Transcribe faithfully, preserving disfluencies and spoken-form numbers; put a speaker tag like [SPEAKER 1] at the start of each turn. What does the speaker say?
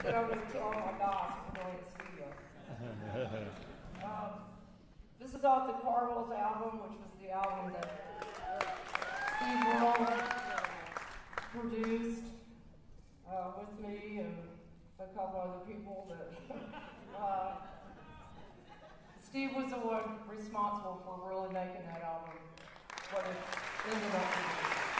[SPEAKER 1] that I'm going to tell my guys when we're in the studio. Um, this is off the Carvel's album, which was the album that Steve Earle produced uh, with me and a couple other people. That uh, Steve was the one responsible for really making that album what it ended up being.